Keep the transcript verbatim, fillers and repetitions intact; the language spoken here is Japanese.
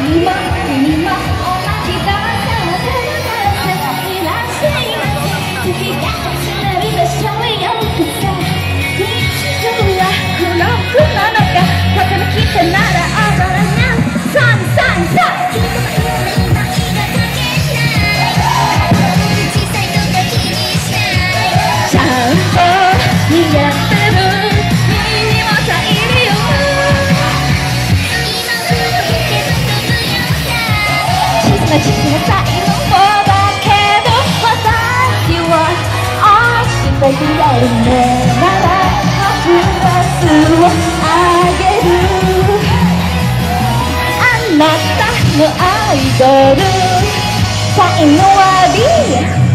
君も君も同じ動作をするからいらっしゃいませ次が始まる場所へようこそ日常は孤独なのかここに来たなら踊らないさんさんさん君の夢今気が解けない小さいとか気にしないちゃんと逃げてる君にもさいるよ今ふるけど飛ぶよさ小さな小さな才能だけど私は明日くれるねならハピネスをあげるあなたのアイドル才能あり